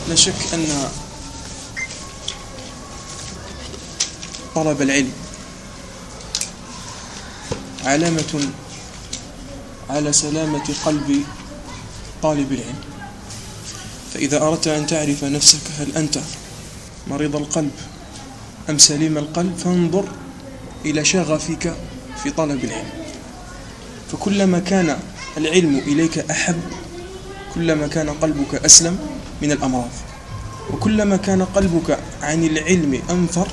لا شك أن طلب العلم علامة على سلامة قلب طالب العلم. فإذا أردت أن تعرف نفسك هل أنت مريض القلب أم سليم القلب فانظر إلى شغفك في طلب العلم. فكلما كان العلم إليك أحب كلما كان قلبك أسلم من الأمراض، وكلما كان قلبك عن العلم أنفر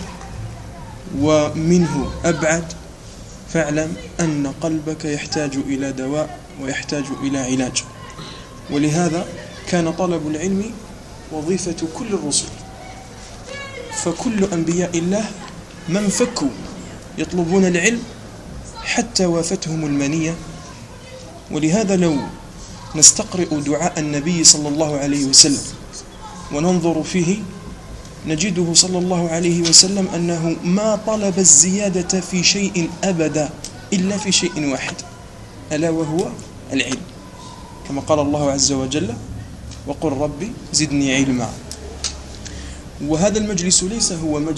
ومنه أبعد فاعلم أن قلبك يحتاج إلى دواء ويحتاج إلى علاج. ولهذا كان طلب العلم وظيفة كل الرسل، فكل أنبياء الله من فكوا يطلبون العلم حتى وافتهم المنية. ولهذا لو نستقرئ دعاء النبي صلى الله عليه وسلم وننظر فيه نجده صلى الله عليه وسلم أنه ما طلب الزيادة في شيء أبدا إلا في شيء واحد، ألا وهو العلم، كما قال الله عز وجل: وقل ربي زدني علما. وهذا المجلس ليس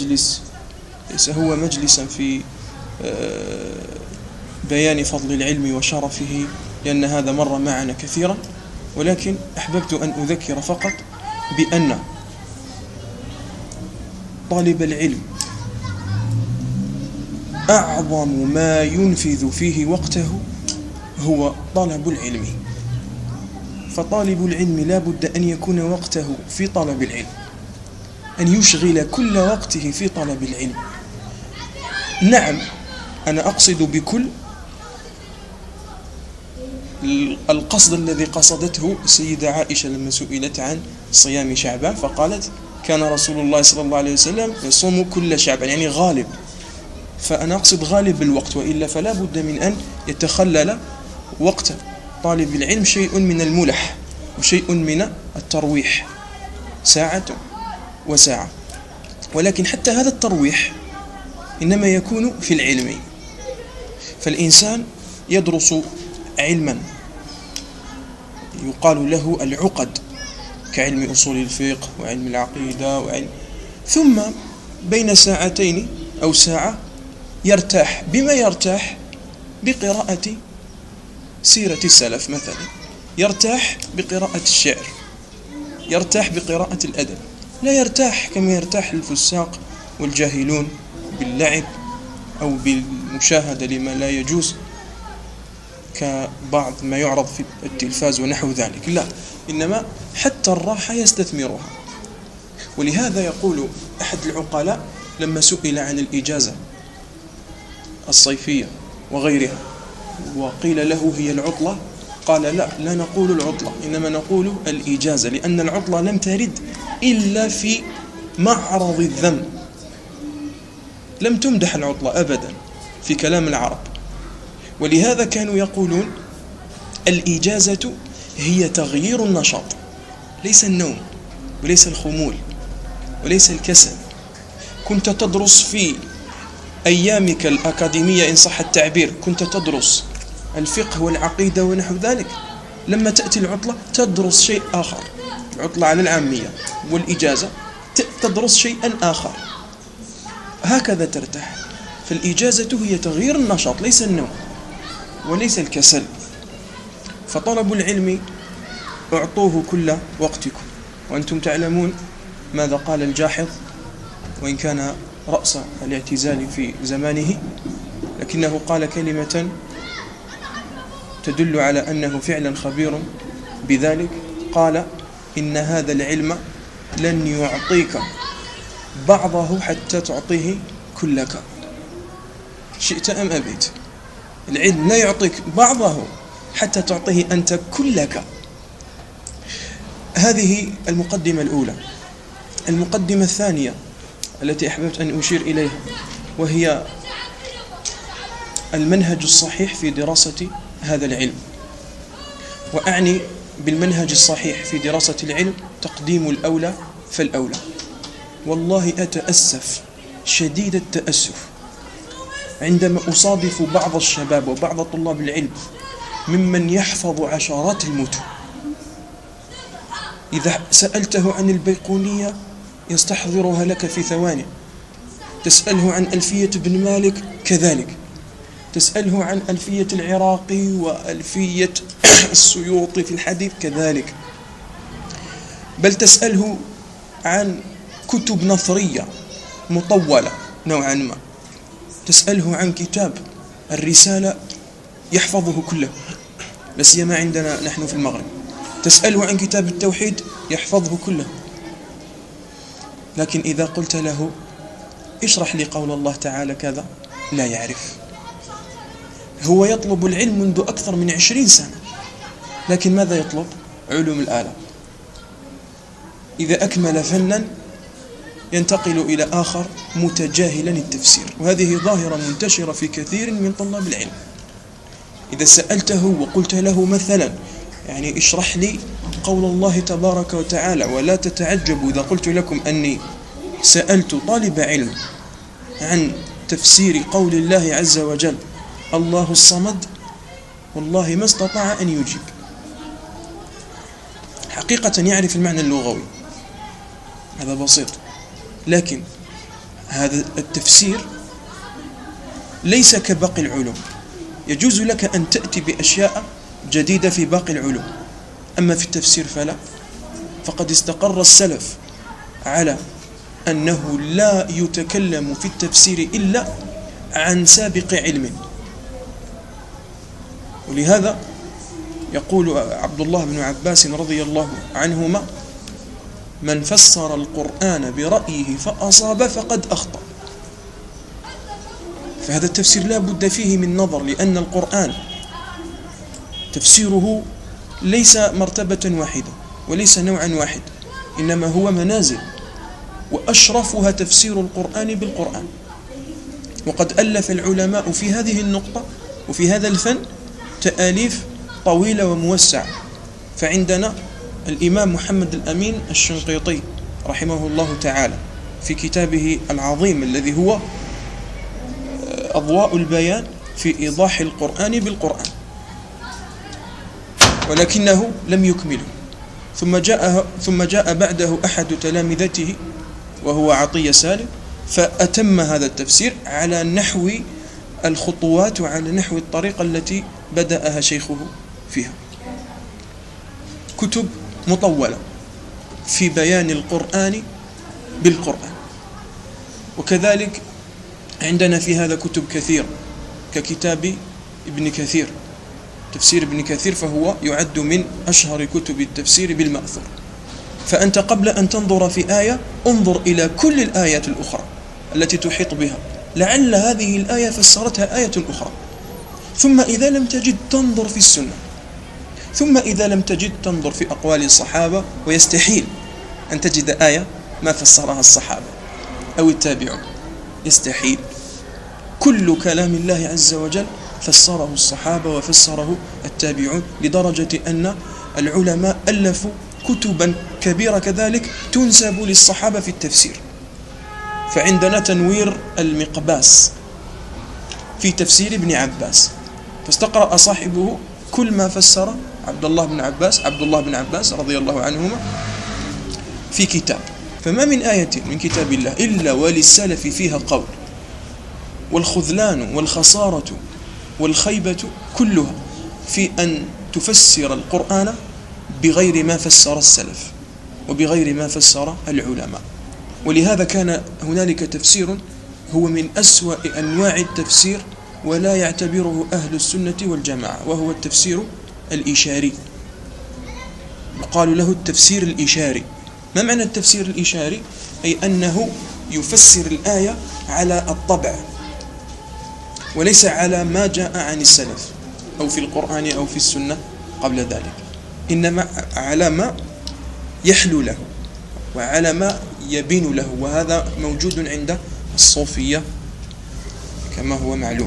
هو مجلسا في بيان فضل العلم وشرفه، لأن هذا مر معنا كثيرا، ولكن أحببت أن أذكر فقط بأن طالب العلم أعظم ما ينفذ فيه وقته هو طلب العلم. فطالب العلم لا بد أن يكون وقته في طلب العلم، أن يشغل كل وقته في طلب العلم. نعم، أنا أقصد بكل القصد الذي قصدته السيدة عائشة لما سئلت عن صيام شعبان فقالت: كان رسول الله صلى الله عليه وسلم يصوم كل شعبان، يعني غالب. فأنا أقصد غالب الوقت، وإلا فلا بد من أن يتخلل وقت طالب العلم شيء من الملح وشيء من الترويح، ساعة وساعة. ولكن حتى هذا الترويح إنما يكون في العلم. فالإنسان يدرس علما يقال له العقد، كعلم أصول الفقه وعلم العقيدة ثم بين ساعتين أو ساعة يرتاح. بما يرتاح؟ بقراءة سيرة السلف مثلا، يرتاح بقراءة الشعر، يرتاح بقراءة الأدب. لا يرتاح كما يرتاح الفساق والجاهلون باللعب أو بالمشاهدة لما لا يجوز كبعض ما يعرض في التلفاز ونحو ذلك. لا، إنما حتى الراحة يستثمرها. ولهذا يقول أحد العقلاء لما سئل عن الإجازة الصيفية وغيرها وقيل له هي العطلة، قال: لا نقول العطلة، إنما نقول الإجازة، لأن العطلة لم ترد إلا في معرض الذم، لم تمدح العطلة أبدا في كلام العرب. ولهذا كانوا يقولون الإجازة هي تغيير النشاط، ليس النوم وليس الخمول وليس الكسل. كنت تدرس في أيامك الأكاديمية إن صح التعبير، كنت تدرس الفقه والعقيدة ونحو ذلك، لما تأتي العطلة تدرس شيء آخر. العطلة على العامية والإجازة تدرس شيئا آخر، هكذا ترتاح. فالإجازة هي تغيير النشاط، ليس النوم وليس الكسل. فطلب العلم اعطوه كل وقتكم. وأنتم تعلمون ماذا قال الجاحظ، وإن كان رأس الاعتزال في زمانه، لكنه قال كلمة تدل على أنه فعلا خبير بذلك. قال: إن هذا العلم لن يعطيك بعضه حتى تعطيه كلك، شئت أم أبيت. العلم لا يعطيك بعضه حتى تعطيه أنت كلك. هذه المقدمة الأولى. المقدمة الثانية التي أحببت أن أشير إليها وهي المنهج الصحيح في دراسة هذا العلم. وأعني بالمنهج الصحيح في دراسة العلم تقديم الأولى فالأولى. والله أتأسف شديد التأسف عندما أصادف بعض الشباب وبعض طلاب العلم ممن يحفظ عشرات المتون، إذا سألته عن البيقونية يستحضرها لك في ثواني، تسأله عن ألفية بن مالك كذلك، تسأله عن ألفية العراقي وألفية السيوطي في الحديث كذلك، بل تسأله عن كتب نثرية مطولة نوعا ما، تسأله عن كتاب الرسالة يحفظه كله، لا سيما عندنا نحن في المغرب، تسأله عن كتاب التوحيد يحفظه كله. لكن إذا قلت له اشرح لي قول الله تعالى كذا لا يعرف. هو يطلب العلم منذ أكثر من 20 سنة، لكن ماذا يطلب؟ علوم الآلة. إذا أكمل فنا ينتقل إلى آخر متجاهلا التفسير، وهذه ظاهرة منتشرة في كثير من طلاب العلم. إذا سألته وقلت له مثلا يعني اشرح لي قول الله تبارك وتعالى، ولا تتعجبوا إذا قلت لكم أني سألت طالب علم عن تفسير قول الله عز وجل الله الصمد، والله ما استطاع أن يجيب. حقيقة يعرف المعنى اللغوي، هذا بسيط، لكن هذا التفسير ليس كباقي العلوم. يجوز لك أن تأتي بأشياء جديدة في باقي العلوم، أما في التفسير فلا. فقد استقر السلف على أنه لا يتكلم في التفسير إلا عن سابق علم. ولهذا يقول عبد الله بن عباس رضي الله عنهما: من فسر القرآن برأيه فأصاب فقد أخطأ. فهذا التفسير لا بد فيه من نظر، لأن القرآن تفسيره ليس مرتبة واحدة وليس نوعا واحد، إنما هو منازل، وأشرفها تفسير القرآن بالقرآن. وقد ألف العلماء في هذه النقطة وفي هذا الفن تآليف طويلة وموسعة. فعندنا الإمام محمد الأمين الشنقيطي رحمه الله تعالى في كتابه العظيم الذي هو أضواء البيان في إيضاح القرآن بالقرآن، ولكنه لم يكمله. ثم جاء بعده أحد تلامذته وهو عطية سالم، فأتم هذا التفسير على نحو الخطوات وعلى نحو الطريقة التي بدأها شيخه فيها. كتب مطولة في بيان القرآن بالقرآن. وكذلك عندنا في هذا كتب كثيرة ككتاب ابن كثير، تفسير ابن كثير، فهو يعد من أشهر كتب التفسير بالمأثور. فأنت قبل أن تنظر في آية انظر إلى كل الآيات الأخرى التي تحيط بها، لعل هذه الآية فسرتها آية أخرى. ثم إذا لم تجد تنظر في السنة، ثم إذا لم تجد تنظر في أقوال الصحابة، ويستحيل أن تجد آية ما فسرها الصحابة أو التابعون، يستحيل. كل كلام الله عز وجل فسره الصحابة وفسره التابعون، لدرجة أن العلماء ألفوا كتبا كبيرة كذلك تنسب للصحابة في التفسير. فعندنا تنوير المقباس في تفسير ابن عباس، فاستقرأ صاحبه كل ما فسر عبد الله بن عباس رضي الله عنهما في كتاب. فما من آية من كتاب الله إلا وللسلف فيها قول، والخذلان والخسارة والخيبة كلها في أن تفسر القرآن بغير ما فسر السلف وبغير ما فسر العلماء. ولهذا كان هنالك تفسير هو من أسوأ أنواع التفسير ولا يعتبره أهل السنة والجماعة، وهو التفسير الإشاري، يقال له التفسير الإشاري. ما معنى التفسير الإشاري؟ أي أنه يفسر الآية على الطبع وليس على ما جاء عن السلف أو في القرآن أو في السنة قبل ذلك، إنما على ما يحلو له وعلى ما يبين له. وهذا موجود عند الصوفية كما هو معلوم.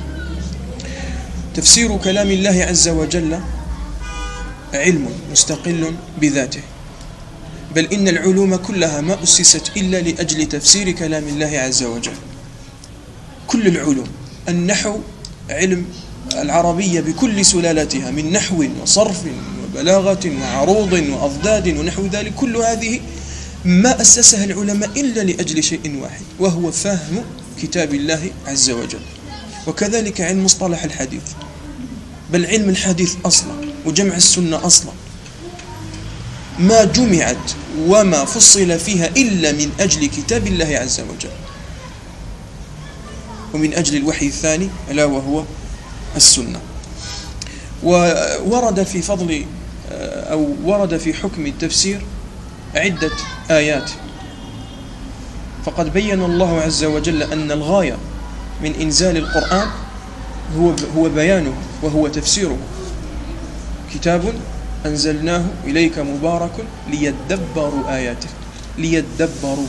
تفسير كلام الله عز وجل علم مستقل بذاته، بل إن العلوم كلها ما أسست إلا لأجل تفسير كلام الله عز وجل. كل العلوم، النحو علم العربية بكل سلالاتها من نحو وصرف وبلاغة وعروض وأضداد ونحو ذلك، كل هذه ما أسسها العلماء إلا لأجل شيء واحد، وهو فهم كتاب الله عز وجل. وكذلك علم مصطلح الحديث، بل علم الحديث أصلا وجمع السنة أصلا ما جمعت وما فصل فيها إلا من أجل كتاب الله عز وجل، ومن أجل الوحي الثاني ألا وهو السنة. وورد في فضل أو ورد في حكم التفسير عدة آيات، فقد بين الله عز وجل أن الغاية من إنزال القرآن هو بيانه وهو تفسيره. كتاب أنزلناه إليك مبارك ليدبروا آياته، ليدبروا.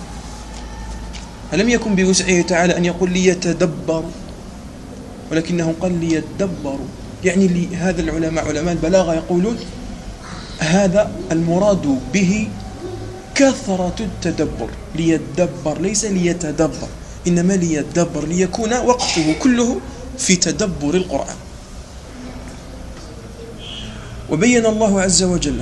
ألم يكن بوسعه تعالى أن يقول ليتدبروا، ولكنه قال ليدبروا، يعني هذا العلماء علماء البلاغة يقولون هذا المراد به كثرة التدبر، ليدبر ليس ليتدبر، إنما ليدبر، ليكون وقته كله في تدبر القرآن. وبين الله عز وجل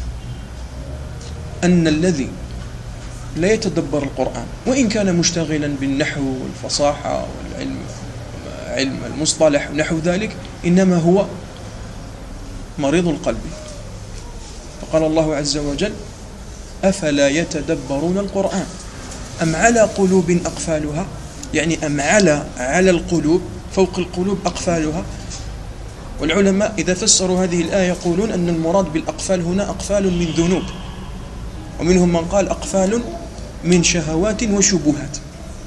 أن الذي لا يتدبر القرآن وإن كان مشتغلا بالنحو والفصاحة والعلم علم المصطلح ونحو ذلك، إنما هو مريض القلب. فقال الله عز وجل أفلا يتدبرون القرآن أم على قلوب أقفالها، يعني أم على القلوب، فوق القلوب أقفالها. والعلماء إذا فسروا هذه الآية يقولون أن المراد بالأقفال هنا أقفال من ذنوب، ومنهم من قال أقفال من شهوات وشبهات.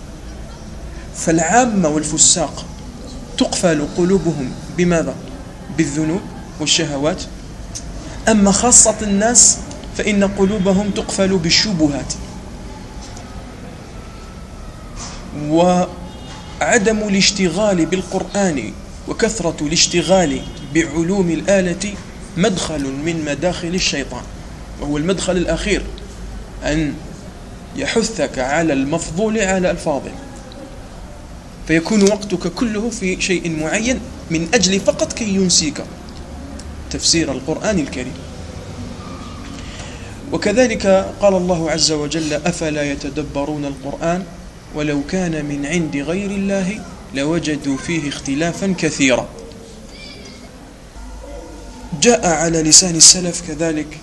فالعامة والفساق تقفل قلوبهم بماذا؟ بالذنوب والشهوات. أما خاصة الناس فإن قلوبهم تقفل بالشبهات. وعدم الاشتغال بالقرآن وكثرة الاشتغال بعلوم الآلة مدخل من مداخل الشيطان، وهو المدخل الأخير، أن يحثك على المفضول على الفاضل، فيكون وقتك كله في شيء معين من أجل فقط كي ينسيك تفسير القرآن الكريم. وكذلك قال الله عز وجل أفلا يتدبرون القرآن ولو كان من عند غير الله لوجدوا فيه اختلافا كثيرا. جاء على لسان السلف كذلك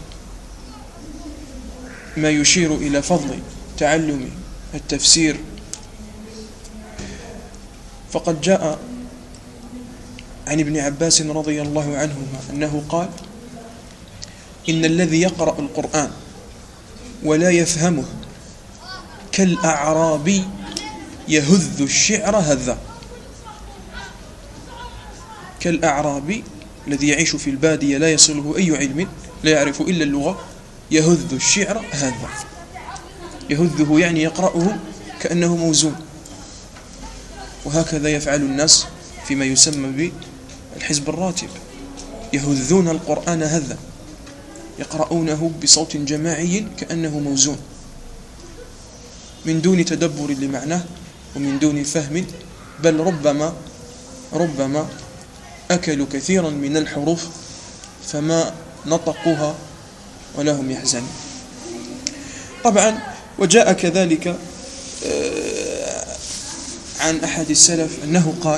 ما يشير إلى فضل تعلم التفسير، فقد جاء عن ابن عباس رضي الله عنهما أنه قال إن الذي يقرأ القرآن ولا يفهمه كالأعرابي يهذ الشعر هذا. كالأعرابي الذي يعيش في البادية لا يصله أي علم، لا يعرف إلا اللغة، يهذ الشعر هذا. يهذه يعني يقرأه كأنه موزون. وهكذا يفعل الناس فيما يسمى بالحزب الراتب، يهذون القرآن هذا، يقرؤونه بصوت جماعي كأنه موزون، من دون تدبر لمعناه ومن دون فهم، بل ربما أكلوا كثيرا من الحروف فما نطقوها ولا هم يحزنون. طبعا وجاء كذلك عن أحد السلف أنه قال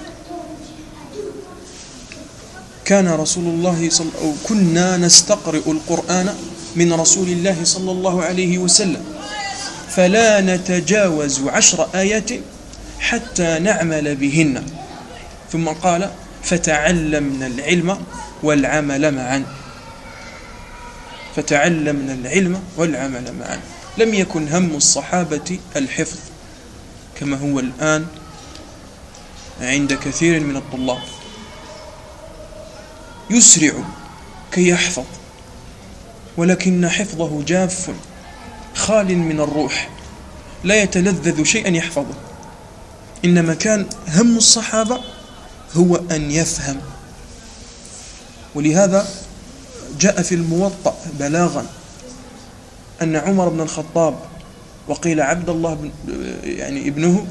كان رسول الله أو كنا نستقرئ القرآن من رسول الله صلى الله عليه وسلم فلا نتجاوز 10 آيات حتى نعمل بهن، ثم قال فتعلمنا العلم والعمل معا. فتعلمنا العلم والعمل معا. لم يكن هم الصحابة الحفظ كما هو الآن عند كثير من الطلاب، يسرع كي يحفظ ولكن حفظه جاف خال من الروح، لا يتلذذ شيئا يحفظه. إنما كان هم الصحابة هو أن يفهم. ولهذا جاء في الموطأ بلاغا أن عمر بن الخطاب وقيل عبد الله يعني ابنه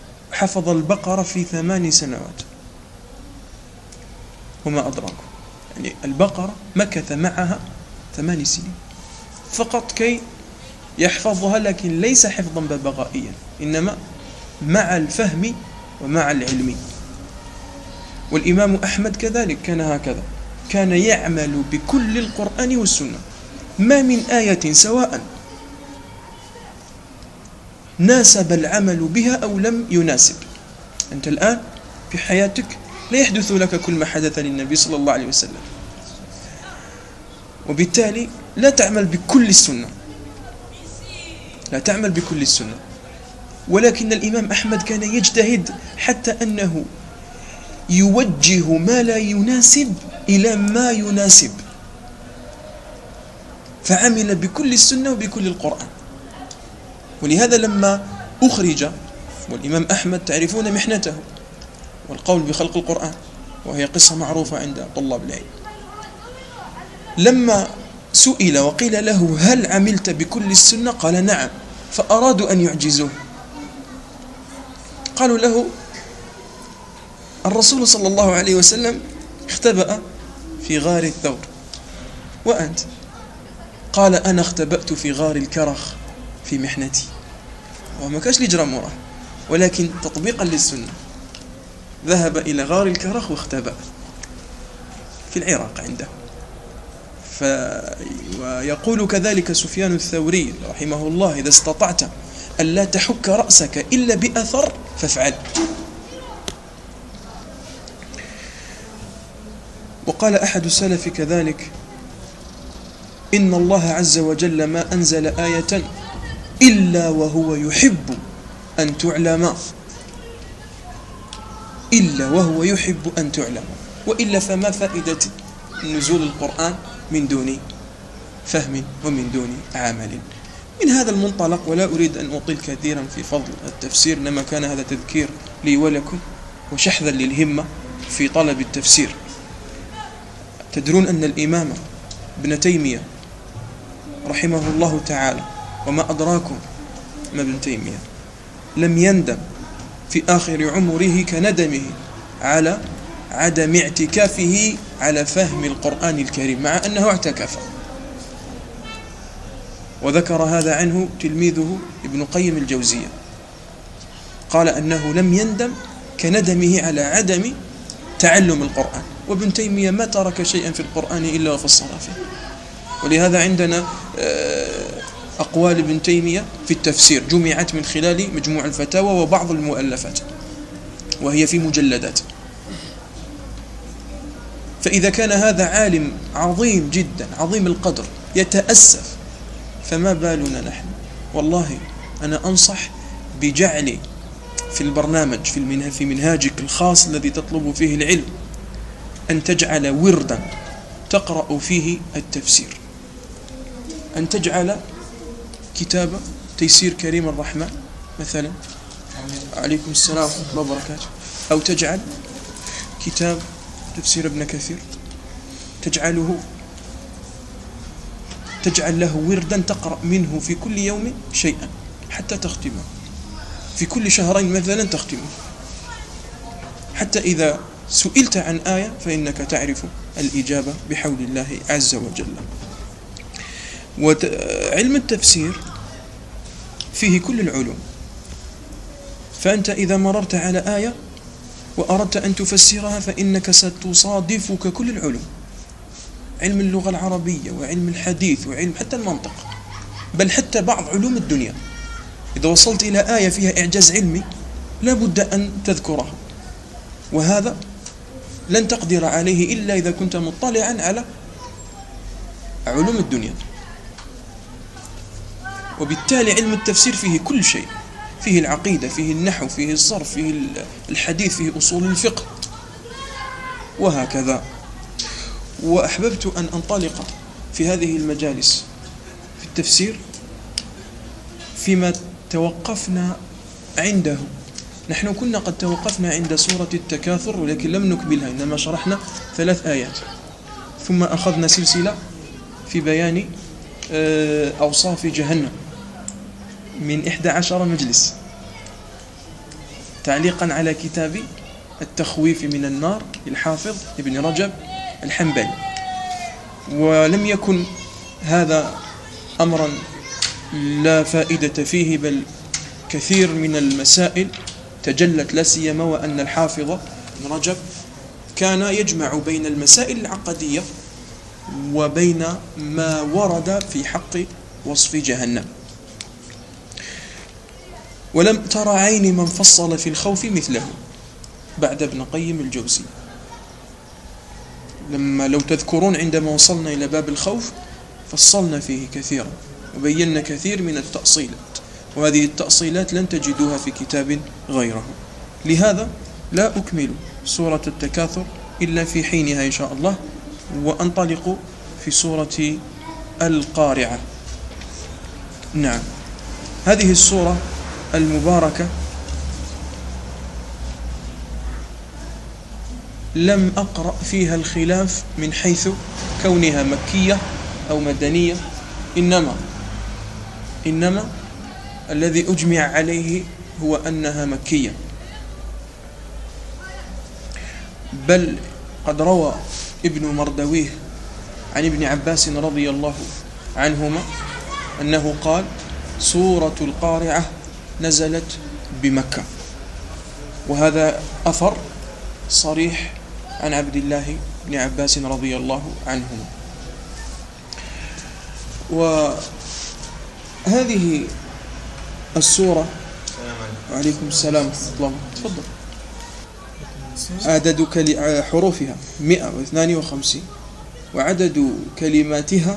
حفظ البقرة في 8 سنوات وما أدراكم، يعني البقرة مكث معها 8 سنين فقط كي يحفظها، لكن ليس حفظا ببغائيا، إنما مع الفهم ومع العلم. والإمام أحمد كذلك كان هكذا، كان يعمل بكل القرآن والسنة، ما من آية سواء ناسب العمل بها أو لم يناسب. أنت الآن في حياتك لا يحدث لك كل ما حدث للنبي صلى الله عليه وسلم، وبالتالي لا تعمل بكل السنة، لا تعمل بكل السنة. ولكن الإمام أحمد كان يجتهد حتى أنه يوجه ما لا يناسب إلى ما يناسب، فعمل بكل السنة وبكل القرآن. ولهذا لما أخرج، والإمام أحمد تعرفون محنته والقول بخلق القرآن، وهي قصة معروفة عند طلاب العلم، لما سئل وقيل له هل عملت بكل السنة؟ قال نعم. فأرادوا أن يعجزوه، قالوا له الرسول صلى الله عليه وسلم اختبأ في غار الثور، وأنت؟ قال أنا اختبأت في غار الكرخ في محنتي. وما كاش لجرى مراه، ولكن تطبيقا للسنة ذهب إلى غار الكرخ واختبأ في العراق عنده. ويقول كذلك سفيان الثوري رحمه الله إذا استطعت ألا تحك رأسك إلا بأثر فافعل. وقال أحد السلف كذلك إن الله عز وجل ما أنزل آية إلا وهو يحب أن تعلم، إلا وهو يحب أن تعلم، وإلا فما فائدة نزول القرآن من دون فهم ومن دون عمل. من هذا المنطلق، ولا أريد أن أطيل كثيرا في فضل التفسير، إنما كان هذا تذكير لي ولكم وشحذا للهمة في طلب التفسير. تدرون أن الإمام ابن تيمية رحمه الله تعالى، وما أدراكم ما ابن تيمية، لم يندم في آخر عمره كندمه على عدم اعتكافه على فهم القرآن الكريم، مع أنه اعتكف. وذكر هذا عنه تلميذه ابن قيم الجوزية، قال أنه لم يندم كندمه على عدم تعلم القرآن. وابن تيمية ما ترك شيئا في القرآن إلا وفصل فيه. ولهذا عندنا أقوال ابن تيمية في التفسير جمعت من خلال مجموع الفتاوى وبعض المؤلفات، وهي في مجلدات. فإذا كان هذا عالم عظيم جدا عظيم القدر يتأسف، فما بالنا نحن؟ والله أنا أنصح بجعل في البرنامج في منهاجك الخاص الذي تطلب فيه العلم أن تجعل وردا تقرأ فيه التفسير، أن تجعل كتاب تيسير كريم الرحمن مثلا، عليكم السلام ورحمة الله وبركاته، أو تجعل كتاب تفسير ابن كثير، تجعل له وردا تقرأ منه في كل يوم شيئا حتى تختمه، في كل شهرين مثلا تختمه، حتى إذا سئلت عن آية فإنك تعرف الإجابة بحول الله عز وجل. وعلم التفسير فيه كل العلوم، فأنت إذا مررت على آية وأردت أن تفسرها فإنك ستصادفك كل العلوم، علم اللغة العربية وعلم الحديث وعلم حتى المنطق، بل حتى بعض علوم الدنيا. إذا وصلت إلى آية فيها إعجاز علمي لا بد أن تذكرها، وهذا لن تقدر عليه إلا إذا كنت مطلعا على علوم الدنيا. وبالتالي علم التفسير فيه كل شيء، فيه العقيدة، فيه النحو، فيه الصرف، فيه الحديث، فيه أصول الفقه، وهكذا. وأحببت أن أنطلق في هذه المجالس في التفسير فيما توقفنا عنده. نحن كنا قد توقفنا عند سورة التكاثر، ولكن لم نكملها، إنما شرحنا 3 آيات، ثم أخذنا سلسلة في بيان أوصاف جهنم من 11 مجلس، تعليقا على كتاب التخويف من النار للحافظ ابن رجب الحنبلي. ولم يكن هذا أمرا لا فائدة فيه، بل كثير من المسائل تجلت، لا سيما وأن الحافظ ابن رجب كان يجمع بين المسائل العقدية وبين ما ورد في حق وصف جهنم. ولم تر عين من فصل في الخوف مثله بعد ابن قيم الجوزي. لو تذكرون عندما وصلنا إلى باب الخوف فصلنا فيه كثيرا وبينا كثير من التأصيلات، وهذه التأصيلات لن تجدوها في كتاب غيره. لهذا لا أكمل سورة التكاثر إلا في حينها إن شاء الله، وأنطلق في سورة القارعة. نعم، هذه السورة المباركة لم أقرأ فيها الخلاف من حيث كونها مكية أو مدنية، إنما الذي أجمع عليه هو أنها مكية. بل قد روى ابن مردويه عن ابن عباس رضي الله عنهما أنه قال: سورة القارعة نزلت بمكة. وهذا أثر صريح عن عبد الله بن عباس رضي الله عنهما. وهذه السورة، وعليكم السلام ورحمة الله، تفضل. عدد حروفها 152، وعدد كلماتها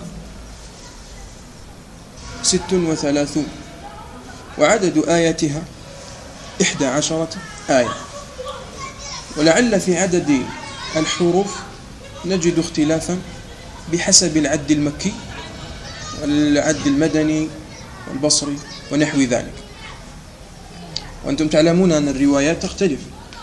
36، وعدد آياتها 11 آية. ولعل في عدد الحروف نجد اختلافا بحسب العد المكي والعد المدني والبصري ونحو ذلك، وأنتم تعلمون أن الروايات تختلف،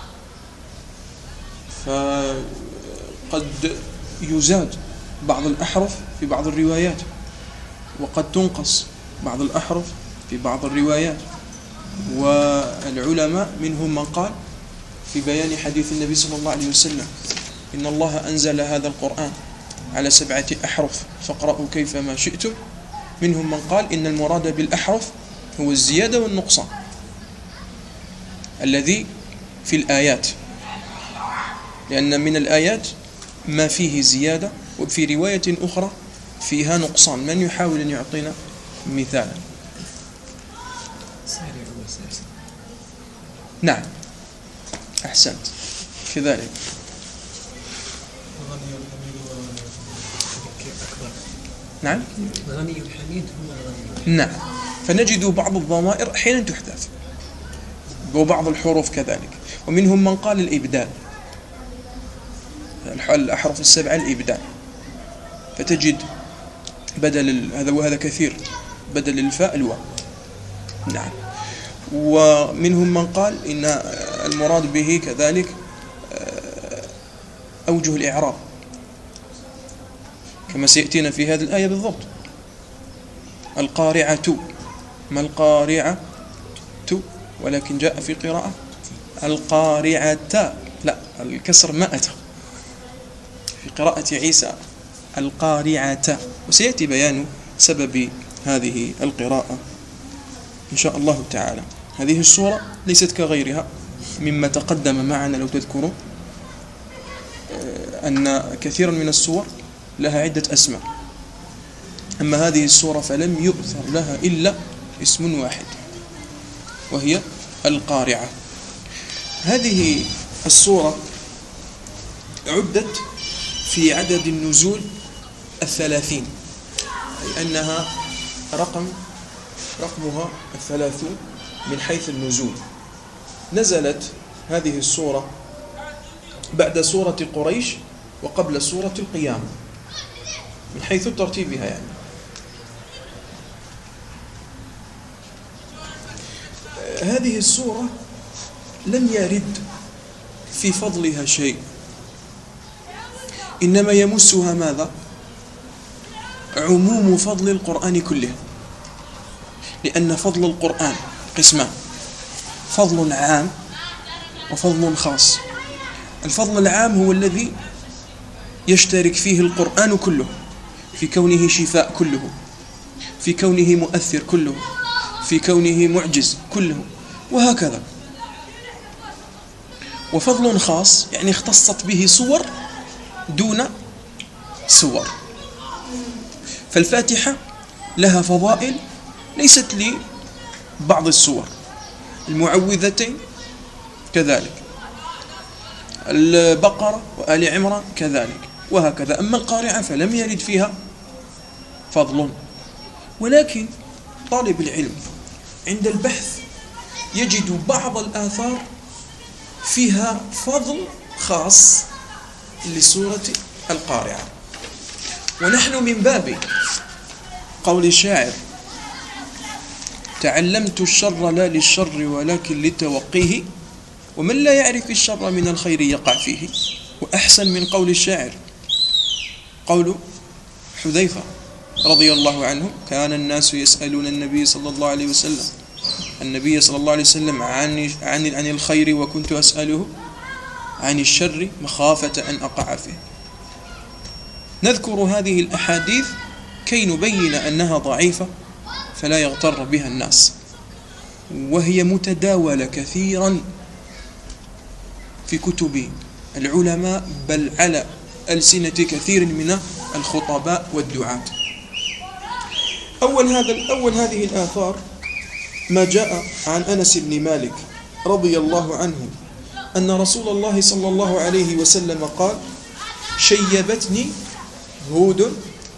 فقد يزاد بعض الأحرف في بعض الروايات، وقد تنقص بعض الأحرف في بعض الروايات. والعلماء منهم من قال في بيان حديث النبي صلى الله عليه وسلم: إن الله أنزل هذا القرآن على 7 أحرف فاقرأوا كيفما شئتم. منهم من قال إن المراد بالأحرف هو الزيادة والنقصان الذي في الآيات، لأن من الآيات ما فيه زيادة، وفي رواية أخرى فيها نقصان. من يحاول أن يعطينا مثالا؟ نعم، أحسنت، كذلك. نعم، الغني الحميد هو الغني. نعم، فنجد بعض الضمائر أحيانا تحذف، وبعض الحروف كذلك. ومنهم من قال الإبدال، الأحرف السبعة الإبدال، فتجد بدل هذا، وهذا كثير، بدل الفاء الواو. نعم. ومنهم من قال إن المراد به كذلك أوجه الإعراب، كما سيأتينا في هذه الآية بالضبط: القارعة، ما القارعة، ولكن جاء في قراءة القارعة، لا، الكسر ما أتى في قراءة عيسى القارعة. وسيأتي بيان سبب هذه القراءة إن شاء الله تعالى. هذه السورة ليست كغيرها مما تقدم معنا. لو تذكرون أن كثيرا من السور لها عدة أسماء، أما هذه السورة فلم يؤثر لها إلا اسم واحد، وهي القارعة. هذه السورة عدت في عدد النزول 30، أي أنها رقمها 30 من حيث النزول. نزلت هذه السورة بعد سورة قريش وقبل سورة القيامة من حيث ترتيبها يعني. هذه السورة لم يرد في فضلها شيء، إنما يمسها ماذا؟ عموم فضل القرآن كله، لأن فضل القرآن قسمان: فضل عام وفضل خاص. الفضل العام هو الذي يشترك فيه القرآن كله، في كونه شفاء كله، في كونه مؤثر كله، في كونه معجز كله، وهكذا. وفضل خاص يعني اختصت به صور دون صور. فالفاتحة لها فضائل ليست لبعض السور، المعوذتين كذلك، البقرة وآل عمران كذلك، وهكذا. أما القارعة فلم يرد فيها فضل، ولكن طالب العلم عند البحث يجد بعض الآثار فيها فضل خاص لسورة القارعة. ونحن من باب قول الشاعر: تعلمت الشر لا للشر ولكن لتوقيه، ومن لا يعرف الشر من الخير يقع فيه. وأحسن من قول الشاعر قول حذيفة رضي الله عنه: كان الناس يسألون النبي صلى الله عليه وسلم عن الخير وكنت أسأله عن الشر مخافة أن أقع فيه. نذكر هذه الأحاديث كي نبين أنها ضعيفة فلا يغتر بها الناس، وهي متداولة كثيرا في كتب العلماء، بل على ألسنة كثير من الخطباء والدعاة. أول هذه الآثار ما جاء عن أنس بن مالك رضي الله عنه أن رسول الله صلى الله عليه وسلم قال: شيبتني هود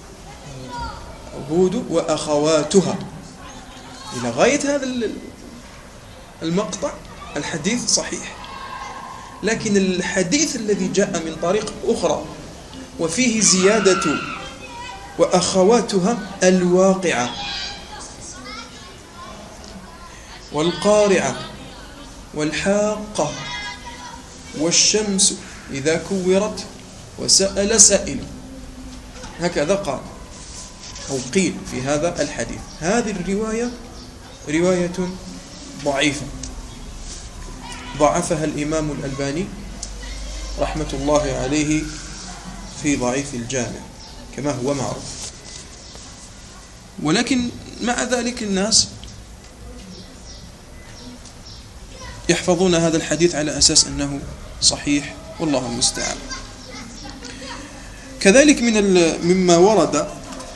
وأخواتها، إلى غاية هذا المقطع. الحديث صحيح، لكن الحديث الذي جاء من طريق أخرى وفيه زيادة وأخواتها: الواقعة والقارعة والحاقة والشمس إذا كورت وسأل سائل. هكذا قال أو قيل في هذا الحديث. هذه الرواية رواية ضعيفة، ضعفها الإمام الألباني رحمة الله عليه في ضعيف الجامع كما هو معروف. ولكن مع ذلك الناس يحفظون هذا الحديث على أساس أنه صحيح، والله المستعان. كذلك مما ورد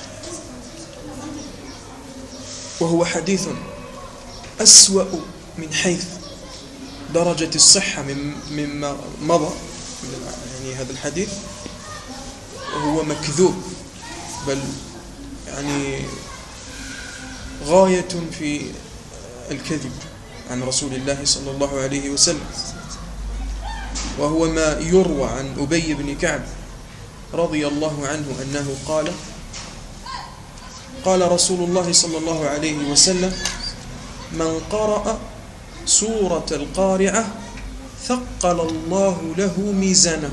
وهو حديث أسوأ من حيث درجة الصحة مما مضى، يعني هذا الحديث وهو مكذوب، بل يعني غاية في الكذب عن رسول الله صلى الله عليه وسلم، وهو ما يروى عن أبي بن كعب رضي الله عنه أنه قال رسول الله صلى الله عليه وسلم: من قرأ سورة القارعة ثقل الله له ميزانه.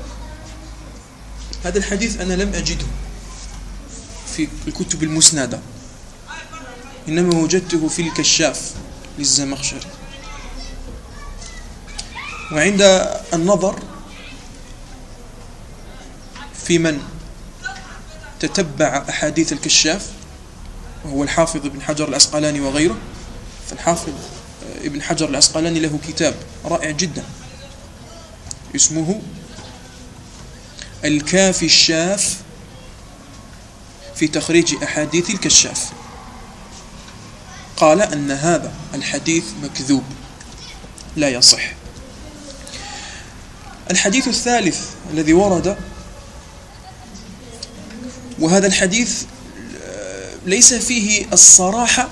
هذا الحديث أنا لم أجده في الكتب المسندة، إنما وجدته في الكشاف للزمخشري. وعند النظر في من تتبع أحاديث الكشاف، وهو الحافظ ابن حجر العسقلاني وغيره، فالحافظ ابن حجر العسقلاني له كتاب رائع جدا اسمه الكافي الشاف في تخريج أحاديث الكشاف. قال أن هذا الحديث مكذوب لا يصح. الحديث الثالث الذي ورد، وهذا الحديث ليس فيه الصراحة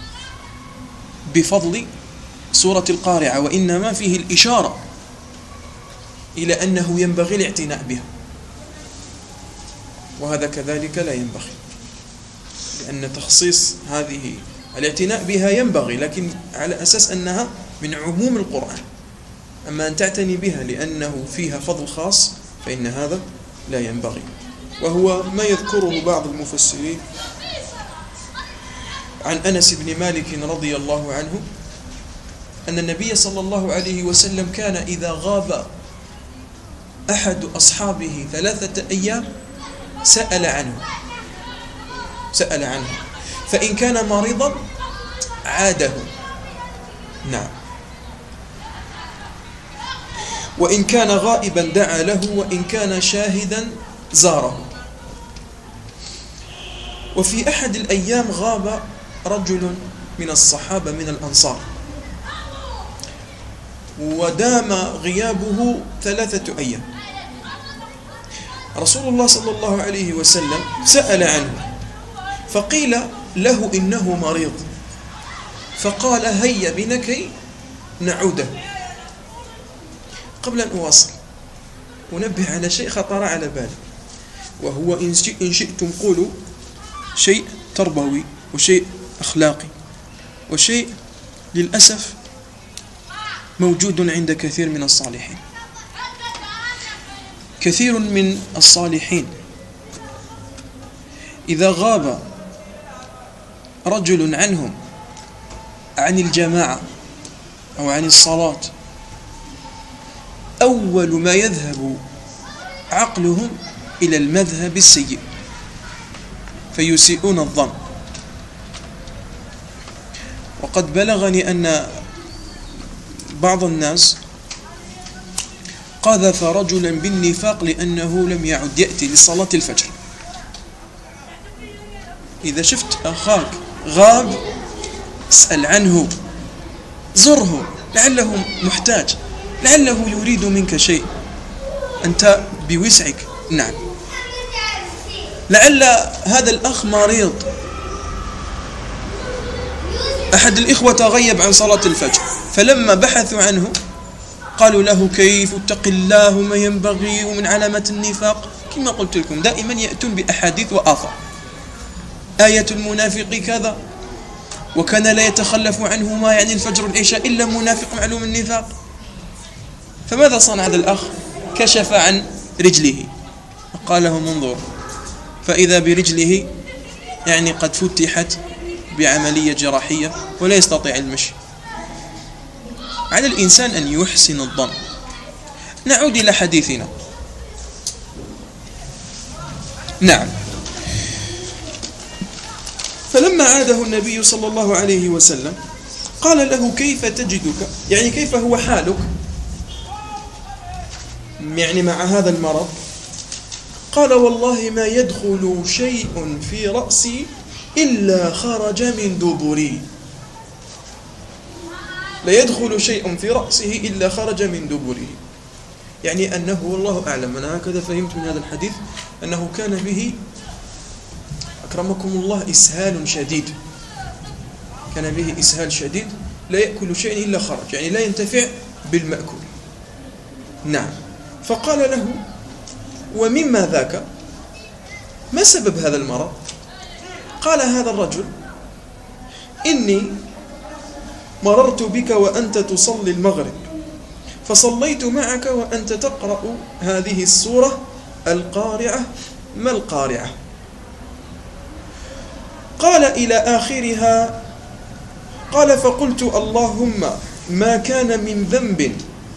بفضل سورة القارعة، وإنما فيه الإشارة إلى أنه ينبغي الاعتناء بها، وهذا كذلك لا ينبغي، لأن تخصيص هذه الاعتناء بها ينبغي، لكن على أساس أنها من عموم القرآن. أما أن تعتني بها لأنه فيها فضل خاص فإن هذا لا ينبغي. وهو ما يذكره بعض المفسرين عن أنس بن مالك رضي الله عنه أن النبي صلى الله عليه وسلم كان إذا غاب أحد أصحابه 3 أيام سأل عنه سأل عنه، فإن كان مريضا عاده. نعم. وإن كان غائبا دعا له، وإن كان شاهدا زاره. وفي أحد الأيام غاب رجل من الصحابة من الأنصار، ودام غيابه 3 أيام. رسول الله صلى الله عليه وسلم سأل عنه، فقيل له إنه مريض، فقال هيا بنا كي نعوده. قبل أن أواصل أنبه على شيء خطر على بالي، وهو إن شئتم قولوا شيء تربوي وشيء أخلاقي وشيء للأسف موجود عند كثير من الصالحين. كثير من الصالحين إذا غاب رجل عنهم عن الجماعة أو عن الصلاة، أول ما يذهب عقلهم إلى المذهب السيء فيسيئون الظن. وقد بلغني أن بعض الناس قذف رجلا بالنفاق لأنه لم يعد يأتي لصلاة الفجر. إذا شفت أخاك غاب اسأل عنه، زره، لعله محتاج، لعله يريد منك شيء، أنت بوسعك. نعم. لعل هذا الأخ مريض، أحد الإخوة تغيب عن صلاة الفجر، فلما بحثوا عنه قالوا له كيف، اتق الله ما ينبغي، ومن علامة النفاق كما قلت لكم دائما يأتون بأحاديث وآثار. آية المنافق كذا، وكان لا يتخلف عنه ما يعني الفجر والعشاء إلا منافق معلوم النفاق. فماذا صنع هذا الأخ؟ كشف عن رجله وقال لهم انظر، فإذا برجله يعني قد فتحت بعملية جراحية ولا يستطيع المشي. على الإنسان أن يحسن الظن. نعود إلى حديثنا. نعم. فلما عاده النبي صلى الله عليه وسلم قال له كيف تجدك، يعني كيف هو حالك يعني مع هذا المرض؟ قال والله ما يدخل شيء في رأسي إلا خرج من دبري. لا يدخل شيء في رأسه إلا خرج من دبره، يعني أنه والله أعلم، أنا هكذا فهمت من هذا الحديث أنه كان به أكرمكم الله إسهال شديد، كان به إسهال شديد، لا يأكل شيء إلا خرج، يعني لا ينتفع بالمأكول. نعم. فقال له ومما ذاك، ما سبب هذا المرض؟ قال هذا الرجل إني مررت بك وأنت تصلي المغرب، فصليت معك وأنت تقرأ هذه السورة القارعة ما القارعة. قال إلى آخرها، قال فقلت اللهم ما كان من ذنب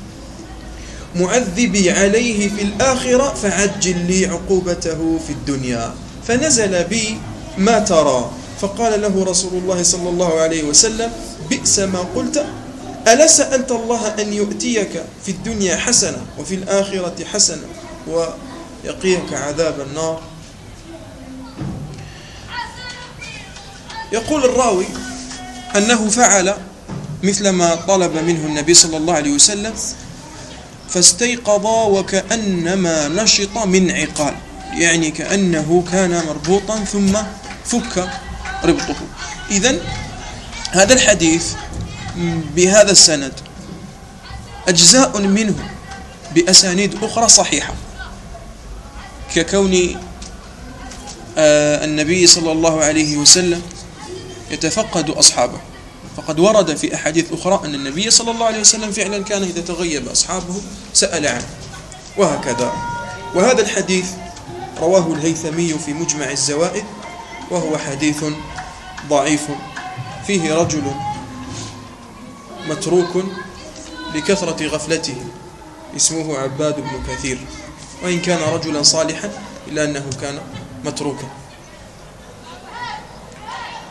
معذبي عليه في الآخرة فعجل لي عقوبته في الدنيا، فنزل بي ما ترى. فقال له رسول الله صلى الله عليه وسلم بئس ما قلت، ألا سألت الله أن يؤتيك في الدنيا حسنة وفي الآخرة حسنة ويقيك عذاب النار؟ يقول الراوي أنه فعل مثل ما طلب منه النبي صلى الله عليه وسلم، فاستيقظ وكأنما نشط من عقال، يعني كأنه كان مربوطا ثم فك ربطه. إذن هذا الحديث بهذا السند أجزاء منه بأسانيد أخرى صحيحة، ككون النبي صلى الله عليه وسلم يتفقد أصحابه، فقد ورد في أحاديث أخرى أن النبي صلى الله عليه وسلم فعلا كان إذا تغيب أصحابه سأل عنه، وهكذا. وهذا الحديث رواه الهيثمي في مجمع الزوائد، وهو حديث ضعيف، فيه رجل متروك لكثرة غفلته اسمه عباد بن كثير، وإن كان رجلا صالحا إلا أنه كان متروكا.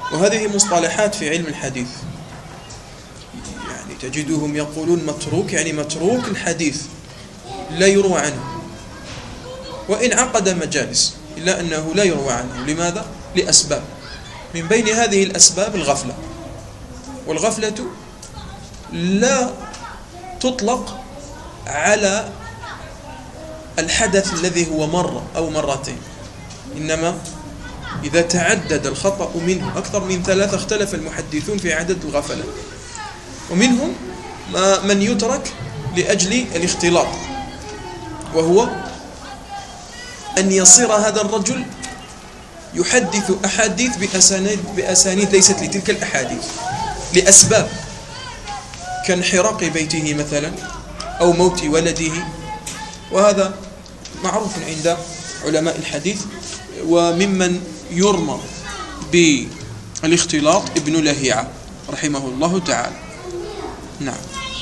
وهذه مصطلحات في علم الحديث، يعني تجدهم يقولون متروك، يعني متروك الحديث لا يروى عنه، وإن عقد مجالس إلا أنه لا يروى عنه. لماذا؟ لأسباب، من بين هذه الأسباب الغفلة، والغفلة لا تطلق على الحدث الذي هو مرة أو مرتين، إنما إذا تعدد الخطأ منه أكثر من 3 اختلف المحدثون في عدد الغفلة، ومنهم من يترك لأجل الاختلاط، وهو أن يصير هذا الرجل يحدث أحاديث بأسانيد ليست لتلك الأحاديث لأسباب كانحراق بيته مثلا أو موت ولده، وهذا معروف عند علماء الحديث. وممن يرمى بالاختلاط ابن لهيعة رحمه الله تعالى. نعم.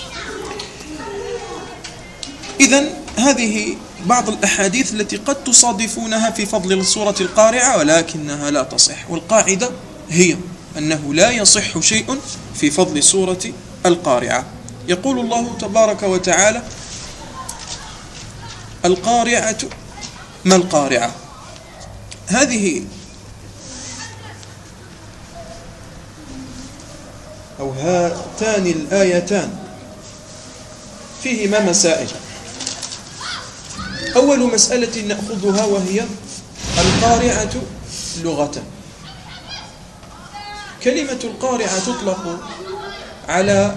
إذن هذه بعض الأحاديث التي قد تصادفونها في فضل السورة القارعة ولكنها لا تصح، والقاعدة هي أنه لا يصح شيء في فضل سورة القارعة. يقول الله تبارك وتعالى: القارعة ما القارعة؟ هذه أو هاتان الآيتان فيهما مسائل. أول مسألة نأخذها وهي القارعة لغة. كلمة القارعة تطلق على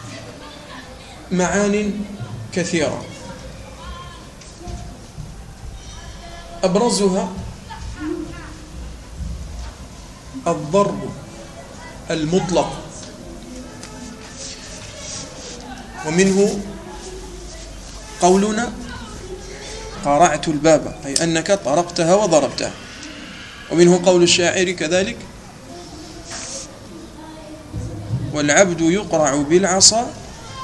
معان كثيرة، أبرزها الضرب المطلق، ومنه قولنا قارعت الباب، أي أنك طرقتها وضربتها. ومنه قول الشاعر كذلك: والعبد يقرع بالعصا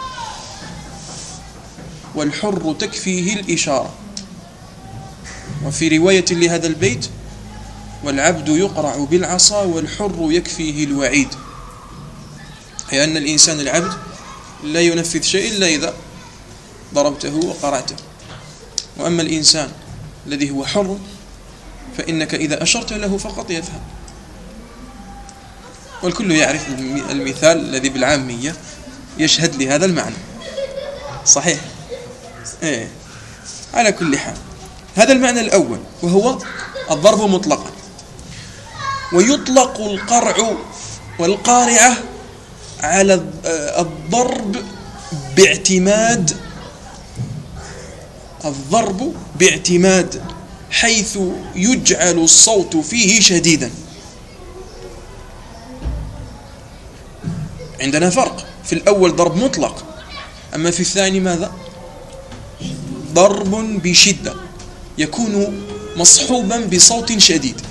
والحر تكفيه الإشارة. وفي رواية لهذا البيت: والعبد يقرع بالعصا والحر يكفيه الوعيد، أي أن الإنسان العبد لا ينفذ شيء إلا إذا ضربته وقرعته، وأما الإنسان الذي هو حر فإنك إذا أشرت له فقط يفهم. والكل يعرف المثال الذي بالعامية يشهد لهذا المعنى، صحيح؟ إيه. على كل حال، هذا المعنى الأول وهو الضرب مطلقا. ويطلق القرع والقارعة على الضرب باعتماد حيث يجعل الصوت فيه شديدا. عندنا فرق، في الأول ضرب مطلق، أما في الثاني ماذا؟ ضرب بشدة يكون مصحوبا بصوت شديد.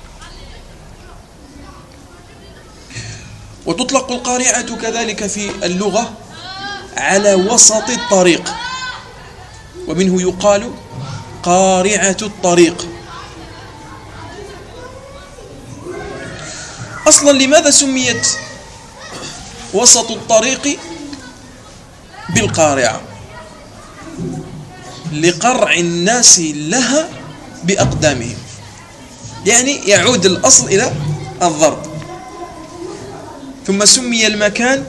وتطلق القارعة كذلك في اللغة على وسط الطريق، ومنه يقال قارعة الطريق. أصلا لماذا سميت وسط الطريق بالقارعة؟ لقرع الناس لها بأقدامهم، يعني يعود الأصل إلى الضرب. ثم سمي المكان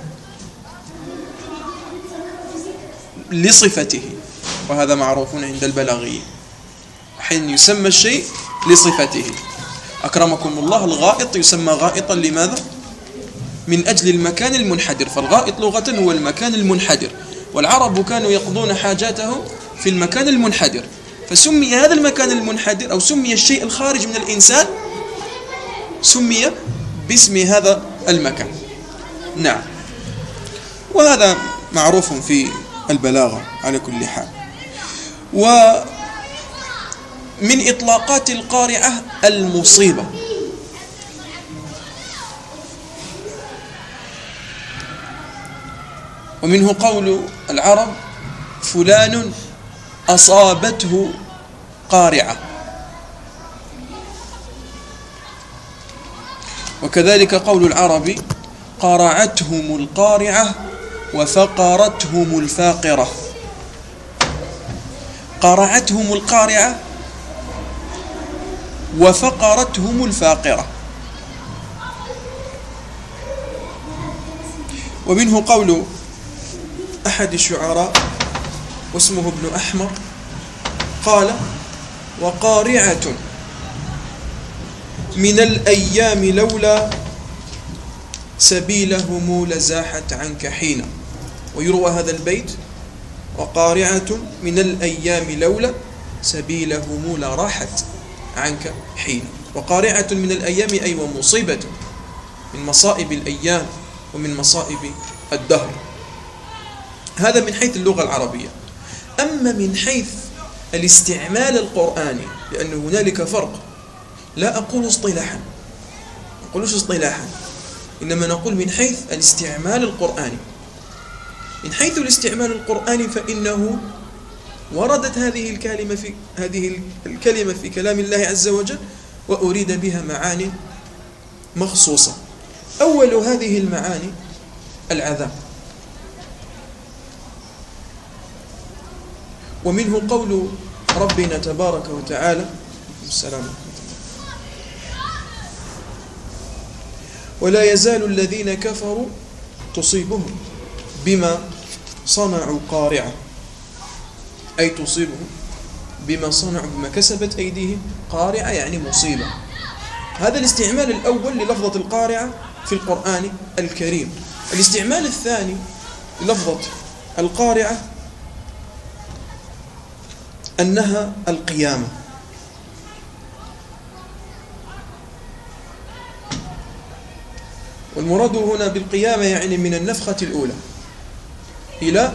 لصفته، وهذا معروف عند البلاغيين، حين يسمى الشيء لصفته. أكرمكم الله، الغائط يسمى غائطا لماذا؟ من أجل المكان المنحدر، فالغائط لغة هو المكان المنحدر، والعرب كانوا يقضون حاجاتهم في المكان المنحدر، فسمي هذا المكان المنحدر أو سمي الشيء الخارج من الإنسان سمي باسم هذا المكان. نعم، وهذا معروف في البلاغة على كل حال. ومن إطلاقات القارعة المصيبة، ومنه قول العرب: فلان أصابته قارعة. وكذلك قول العرب قرعتهم القارعة وفقرتهم الفاقرة. قرعتهم القارعة وفقرتهم الفاقرة. ومنه قول أحد الشعراء واسمه ابن أحمر قال وقارعة من الأيام لولا سبيلهم لزاحت عنك حين. ويروى هذا البيت وقارعة من الأيام لولا سبيلهم لراحت عنك حين. وقارعة من الأيام أي ومصيبة من مصائب الأيام ومن مصائب الدهر. هذا من حيث اللغة العربية. أما من حيث الاستعمال القرآني، لأن هنالك فرق، لا أقول اصطلاحا، أقولش اصطلاحا، إنما نقول من حيث الاستعمال القرآني. من حيث الاستعمال القرآني فإنه وردت هذه الكلمة في كلام الله عز وجل وأريد بها معاني مخصوصة. أول هذه المعاني العذاب. ومنه قول ربنا تبارك وتعالى السلام ولا يزال الذين كفروا تصيبهم بما صنعوا قارعة، أي تصيبهم بما صنعوا بما كسبت أيديهم قارعة يعني مصيبة. هذا الاستعمال الأول للفظة القارعة في القرآن الكريم. الاستعمال الثاني للفظة القارعة أنها القيامة. والمراد هنا بالقيامة يعني من النفخة الأولى إلى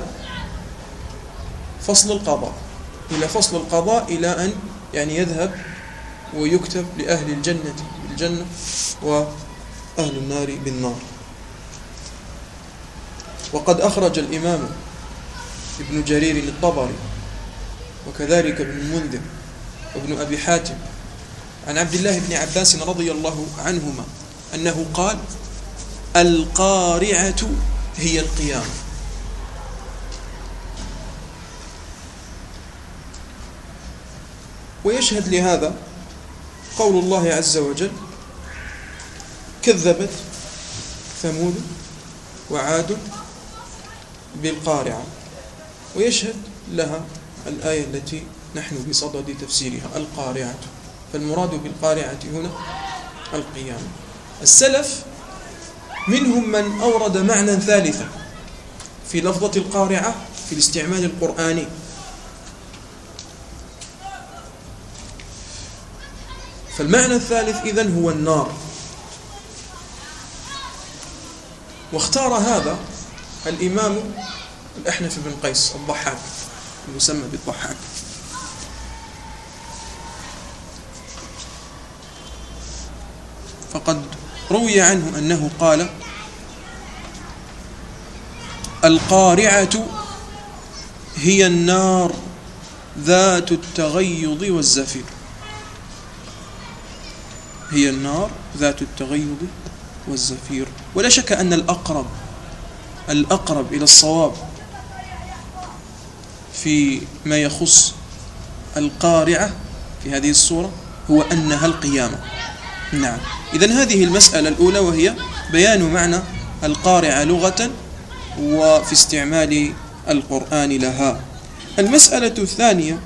فصل القضاء إلى أن يعني يذهب ويكتب لأهل الجنة بالجنة وأهل النار بالنار. وقد أخرج الإمام ابن جرير الطبري وكذلك ابن المنذر وابن أبي حاتم عن عبد الله بن عباس رضي الله عنهما أنه قال القارعة هي القيامة. ويشهد لهذا قول الله عز وجل كذبت ثمود وعاد بالقارعة. ويشهد لها الآية التي نحن بصدد تفسيرها القارعة. فالمراد بالقارعة هنا القيامة. السلف منهم من أورد معنى ثالثا في لفظة القارعة في الاستعمال القرآني، فالمعنى الثالث إذن هو النار. واختار هذا الإمام الأحنف بن قيس الضحاك المسمى بالضحاك. فقد روي عنه أنه قال القارعة هي النار ذات التغيض والزفير. هي النار ذات التغيض والزفير. ولا شك أن الأقرب إلى الصواب في ما يخص القارعة في هذه الصورة هو أنها القيامة. نعم. إذن هذه المسألة الأولى وهي بيان معنى القارعة لغة وفي استعمال القرآن لها. المسألة الثانية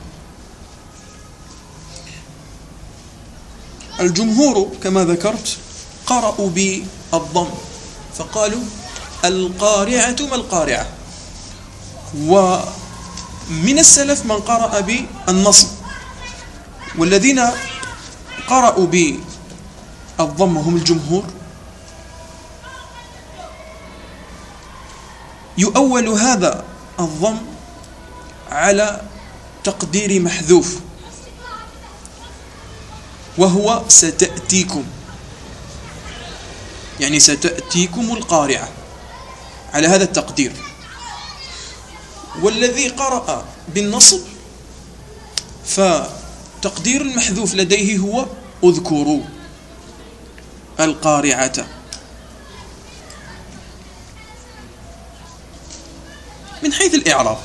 الجمهور كما ذكرت قرأوا بالضم فقالوا القارعة ما القارعة. ومن السلف من قرأ بالنصب، والذين قرأوا بالضم هم الجمهور. يؤول هذا الضم على تقدير محذوف وهو ستأتيكم، يعني ستأتيكم القارعة على هذا التقدير. والذي قرأ بالنصب فتقدير المحذوف لديه هو اذكروا القارعة. من حيث الإعراب،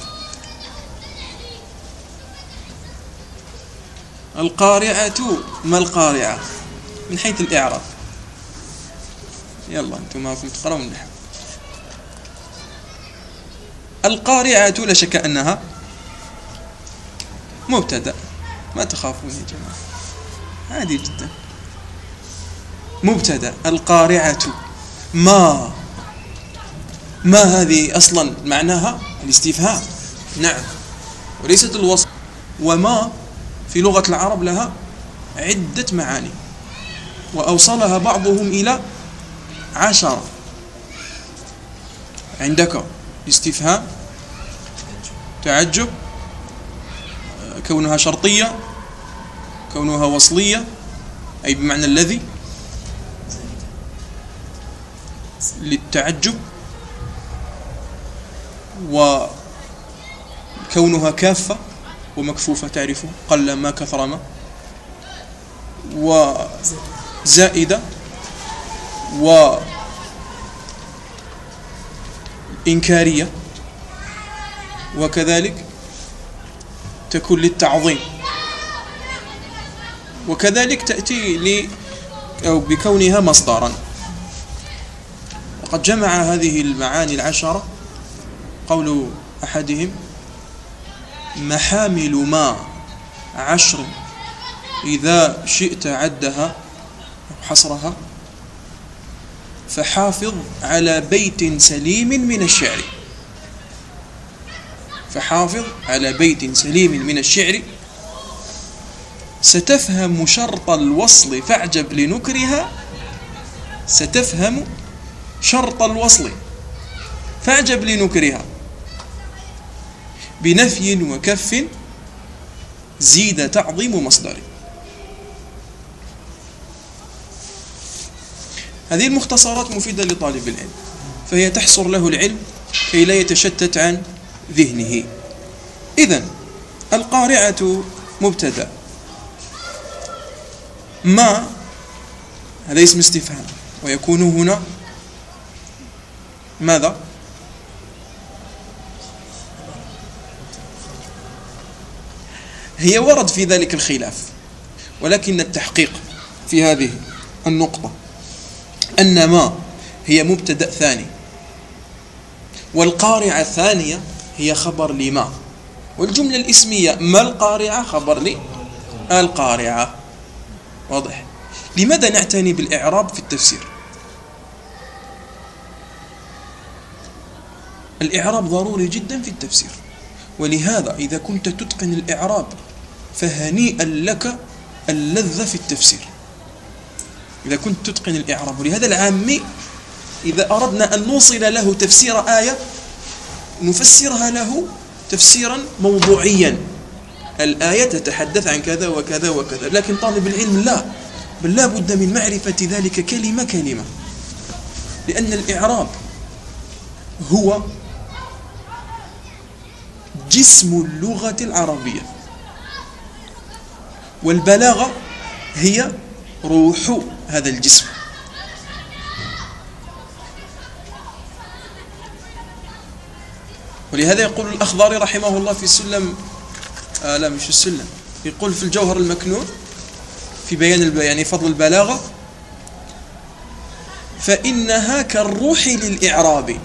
القارعة ما القارعة من حيث الإعراب؟ يلا أنتم معكم تقرأون النحو. القارعة لا شك أنها مبتدأ، ما تخافون يا جماعة، عادي جدا، مبتدأ. القارعة ما هذه أصلا معناها الاستفهام، نعم، وليست الوصف. وما في لغة العرب لها عدة معاني، وأوصلها بعضهم إلى 10. عندك الاستفهام، تعجب، كونها شرطية، كونها وصلية أي بمعنى الذي للتعجب، وكونها كافة ومكفوفة، تعرفوا قل ما كثر ما، وزائدة، وإنكارية، وكذلك تكون للتعظيم، وكذلك تأتي أو بكونها مصدرا. وقد جمع هذه المعاني 10 قول أحدهم: محامل ما 10 إذا شئت عدها أو حصرها، فحافظ على بيت سليم من الشعر. فحافظ على بيت سليم من الشعر، ستفهم شرط الوصل فاعجب لنكرها. ستفهم شرط الوصل فاعجب لنكرها، بنفي وكف زيد تعظيم مصدر. هذه المختصرات مفيدة لطالب العلم، فهي تحصر له العلم كي لا يتشتت عن ذهنه. إذن القارعة مبتدأ، ما هذا اسم استفهام، ويكون هنا ماذا؟ هي ورد في ذلك الخلاف، ولكن التحقيق في هذه النقطة أن ما هي مبتدأ ثاني، والقارعة الثانية هي خبر لما، والجملة الاسمية ما القارعة خبر لي القارعة. واضح؟ لماذا نعتني بالإعراب في التفسير؟ الإعراب ضروري جدا في التفسير، ولهذا إذا كنت تتقن الإعراب فهنيئا لك اللذة في التفسير، إذا كنت تتقن الإعراب. ولهذا العامي إذا أردنا أن نوصل له تفسير آية نفسرها له تفسيرا موضوعيا، الآية تتحدث عن كذا وكذا وكذا، لكن طالب العلم لا، بل لا بد من معرفة ذلك كلمة كلمة، لأن الإعراب هو جسم اللغة العربية، والبلاغة هي روح هذا الجسم. ولهذا يقول الأخضري رحمه الله في السلم، لا مش السلم، يقول في الجوهر المكنون في بيان فضل البلاغة: فإنها كالروح للإعراب.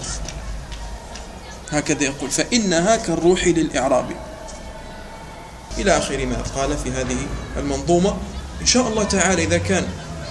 هكذا يقول: فإنها كالروح للإعراب، إلى آخر ما قال في هذه المنظومة. إن شاء الله تعالى إذا كان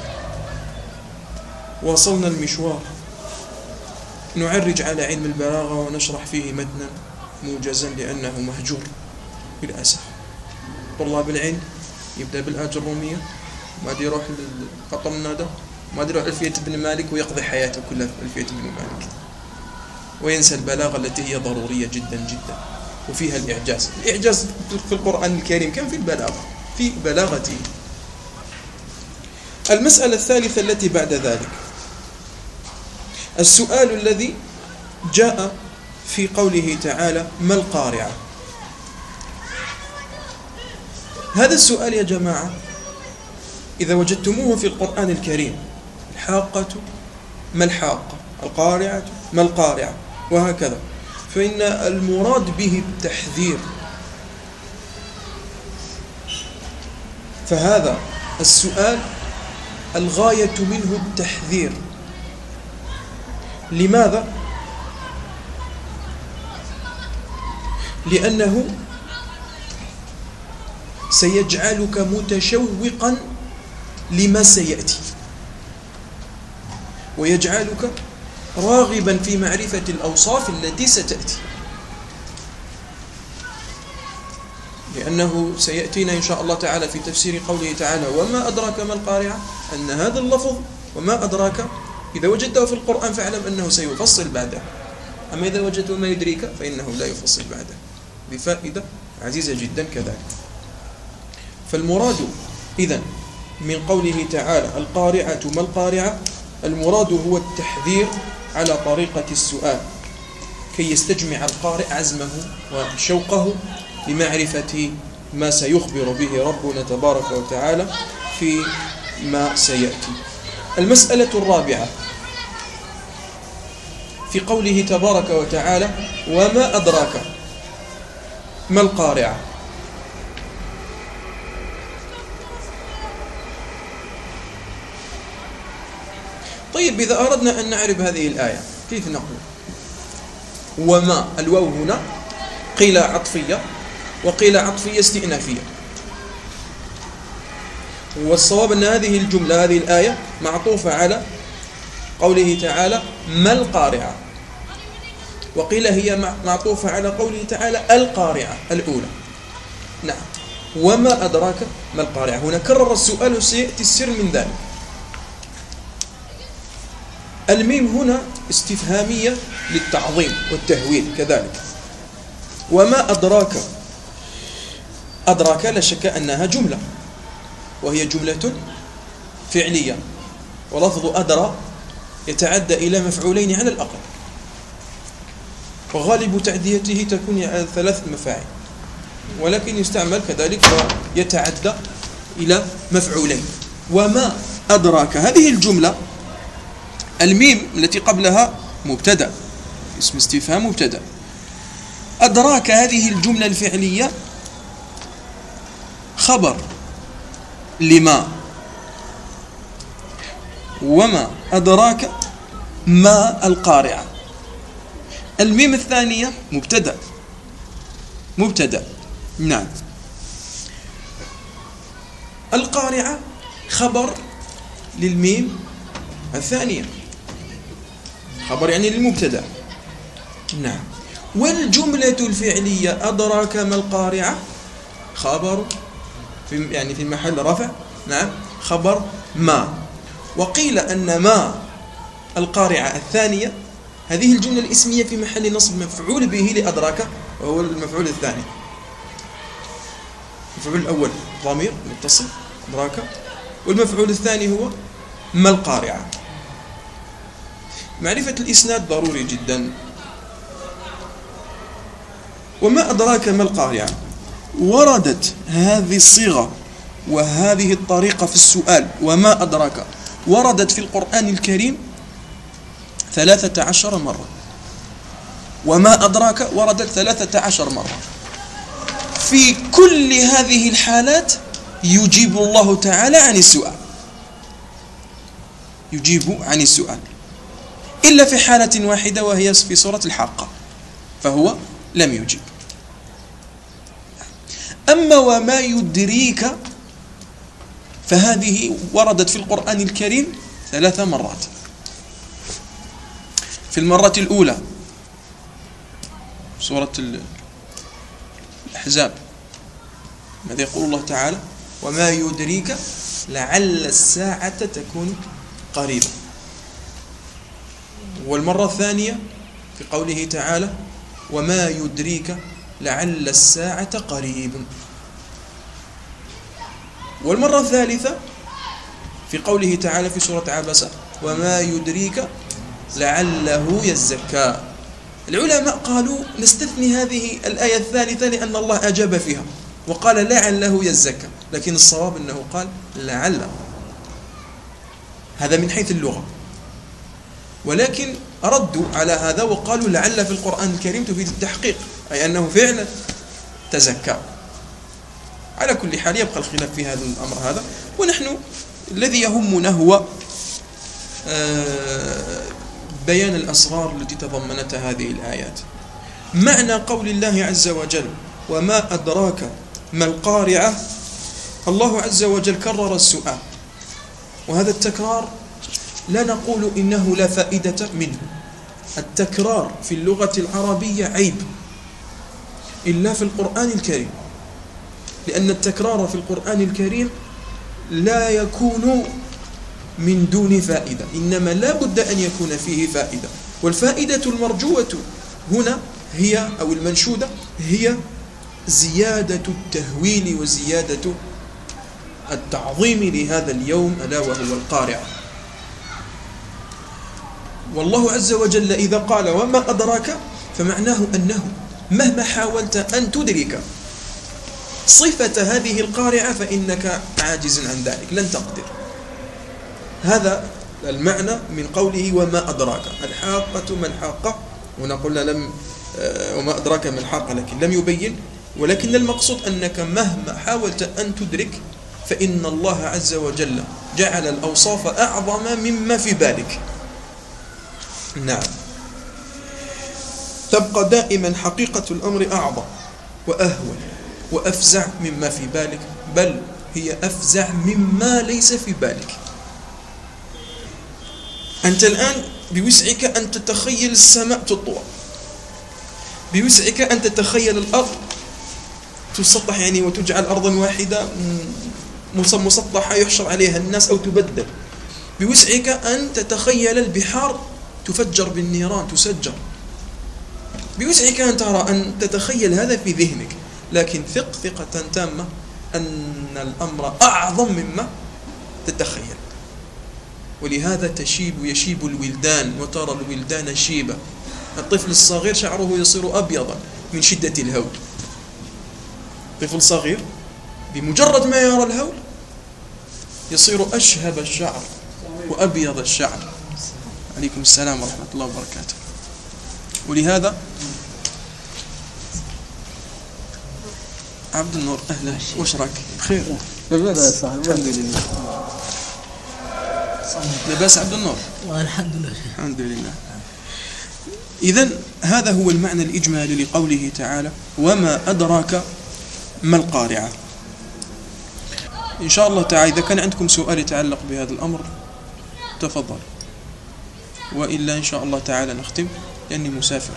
واصلنا المشوار نعرج على علم البلاغة ونشرح فيه متنا موجزا، لأنه مهجور بالأسف. طلاب العلم يبدأ بالآج الرومية، ما يروح للقطر النادى، ما يروح ألفية ابن مالك ويقضي حياته كلها في ألفية ابن مالك، وينسى البلاغة التي هي ضرورية جدا جدا، وفيها الإعجاز. الإعجاز في القرآن الكريم كم في البلاغة، في بلاغته. المسألة الثالثة التي بعد ذلك السؤال الذي جاء في قوله تعالى: ما القارعة؟ هذا السؤال يا جماعة إذا وجدتموه في القرآن الكريم الحاقة ما الحاقة، القارعة ما القارعة، وهكذا. فإن المراد به التحذير. فهذا السؤال الغاية منه التحذير. لماذا؟ لأنه سيجعلك متشوقا لما سيأتي، ويجعلك راغبا في معرفة الأوصاف التي ستأتي، لأنه سيأتينا إن شاء الله تعالى في تفسير قوله تعالى وما أدراك ما القارعة، أن هذا اللفظ وما أدراك إذا وجدته في القرآن فاعلم أنه سيفصل بعده، أما إذا وجدته ما يدريك فإنه لا يفصل بعده، بفائدة عزيزة جدا كذلك. فالمراد إذن من قوله تعالى القارعة ما القارعة، المراد هو التحذير على طريقة السؤال، كي يستجمع القارئ عزمه وشوقه لمعرفة ما سيخبر به ربنا تبارك وتعالى في ما سيأتي. المسألة الرابعة في قوله تبارك وتعالى وما أدراك ما القارعة. طيب إذا أردنا أن نعرف هذه الآية كيف نقول؟ وما الواو هنا قيل عطفية وقيل عطفية استئنافية، والصواب أن هذه الجملة هذه الآية معطوفة على قوله تعالى ما القارعة، وقيل هي معطوفة على قوله تعالى القارعة الأولى. نعم. وما أدراك ما القارعة، هنا كرر السؤال وسيأتي السر من ذلك. الميم هنا استفهامية للتعظيم والتهويل كذلك. وما أدراك، أدراك لا شك أنها جملة، وهي جملة فعلية، ولفظ أدرى يتعدى إلى مفعولين على الأقل، وغالب تعديته تكون على 3 مفاعل، ولكن يستعمل كذلك ويتعدى إلى مفعولين. وما أدراك هذه الجملة الميم التي قبلها مبتدأ، اسم استفهام مبتدأ. أدراك هذه الجملة الفعلية خبر لما. وما أدراك ما القارعة، الميم الثانية مبتدأ. نعم. القارعة خبر للميم الثانية، خبر يعني للمبتدأ. نعم. والجملة الفعلية أدراك ما القارعة خبر في محل رفع. نعم. خبر ما. وقيل أن ما القارعة الثانية هذه الجملة الاسمية في محل نصب مفعول به لأدراك، وهو المفعول الثاني. المفعول الأول ضمير متصل أدراك، والمفعول الثاني هو ما القارعة. معرفة الإسناد ضروري جدا. وما أدراك ما القارعة، وردت هذه الصيغة وهذه الطريقة في السؤال وما أدراك وردت في القرآن الكريم 13 مرة. وما أدراك وردت 13 مرة. في كل هذه الحالات يجيب الله تعالى عن السؤال، يجيب عن السؤال، إلا في حالة واحدة وهي في سورة الحاقة، فهو لم يجيب. أما وما يدريك فهذه وردت في القرآن الكريم 3 مرات. في المرة الأولى سورة الأحزاب ماذا يقول الله تعالى وما يدريك لعل الساعة تكون قريبة. والمرة الثانية في قوله تعالى وما يدريك لعل الساعة قريب. والمرة الثالثة في قوله تعالى في سورة عبسة وما يدريك لعله يزكى. العلماء قالوا نستثني هذه الآية الثالثة لأن الله أجاب فيها وقال لعله يزكى، لكن الصواب أنه قال لعل. هذا من حيث اللغة. ولكن ردوا على هذا وقالوا لعل في القرآن الكريم تفيد التحقيق، أي أنه فعلا تزكى. على كل حال يبقى الخلاف في هذا الأمر هذا، ونحن الذي يهمنا هو بيان الأسرار التي تضمنتها هذه الآيات. معنى قول الله عز وجل وما أدراك ما القارعة، الله عز وجل كرر السؤال، وهذا التكرار لا نقول إنه لا فائدة منه. التكرار في اللغة العربية عيب إلا في القرآن الكريم، لأن التكرار في القرآن الكريم لا يكون من دون فائدة، إنما لا بد أن يكون فيه فائدة. والفائدة المرجوة هنا هي أو المنشودة هي زيادة التهويل وزيادة التعظيم لهذا اليوم ألا وهو القارعة. والله عز وجل إذا قال وما أدراك فمعناه أنه مهما حاولت أن تدرك صفة هذه القارعة فإنك عاجز عن ذلك، لن تقدر. هذا المعنى من قوله وما أدراك. الحاقة ما الحاقة، ونقول لم وما أدراك ما الحاقة، لكن لم يبين. ولكن المقصود أنك مهما حاولت أن تدرك فإن الله عز وجل جعل الأوصاف أعظم مما في بالك. نعم، تبقى دائما حقيقة الأمر أعظم وأهول وأفزع مما في بالك، بل هي أفزع مما ليس في بالك. أنت الآن بوسعك أن تتخيل السماء تطوى، بوسعك أن تتخيل الأرض تسطح يعني وتجعل أرضا واحدة مسطحة يحشر عليها الناس أو تبدل. بوسعك أن تتخيل البحار تفجر بالنيران تسجر. بوسعك أن تتخيل هذا في ذهنك، لكن ثق ثقة تامة أن الأمر أعظم مما تتخيل. ولهذا يشيب الولدان، وترى الولدان شيبة. الطفل الصغير شعره يصير أبيضا من شدة الهول. طفل صغير بمجرد ما يرى الهول يصير أشهب الشعر وأبيض الشعر. عليكم السلام ورحمة الله وبركاته. ولهذا عبد النور أهلا، وش راك؟ بخير؟ لاباس الحمد لله. لاباس عبد النور؟ الحمد لله. الحمد لله. إذن هذا هو المعنى الإجمالي لقوله تعالى وما أدراك ما القارعة. إن شاء الله تعالى إذا كان عندكم سؤال يتعلق بهذا الأمر تفضل، وإلا إن شاء الله تعالى نختم لأني مسافر.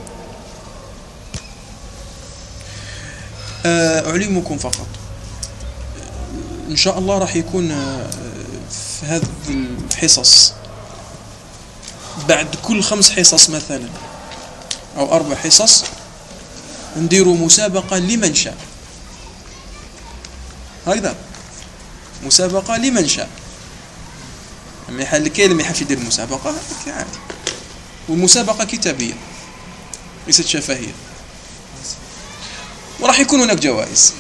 أعلمكم فقط إن شاء الله راح يكون في هذه الحصص بعد كل 5 حصص مثلا أو 4 حصص نديروا مسابقة لمن شاء. هكذا مسابقة لمن شاء، لما يحل كاين ما يحبش يدير مسابقة عادي. والمسابقة كتابية ليست شفهية، وراح يكون هناك جوائز.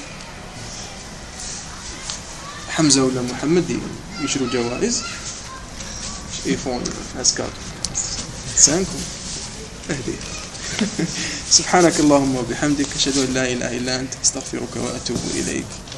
حمزة ولا محمد يشروا جوائز ايفون اسكار سانكم اهدي. سبحانك اللهم وبحمدك، اشهد ان لا اله الا انت، استغفرك واتوب اليك.